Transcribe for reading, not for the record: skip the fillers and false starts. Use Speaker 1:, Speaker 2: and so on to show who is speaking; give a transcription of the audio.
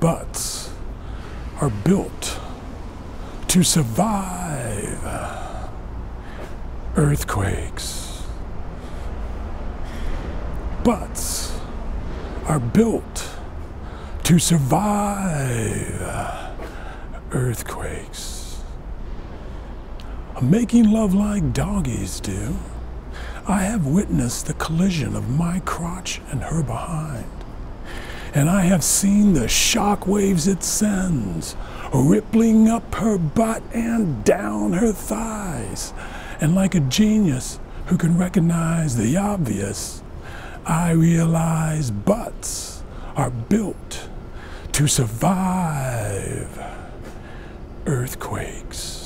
Speaker 1: butts are built to survive earthquakes. Butts are built to survive earthquakes. Making love like doggies do, I have witnessed the collision of my crotch and her behind. And I have seen the shock waves it sends, rippling up her butt and down her thighs. And like a genius who can recognize the obvious, I realize butts are built to survive earthquakes.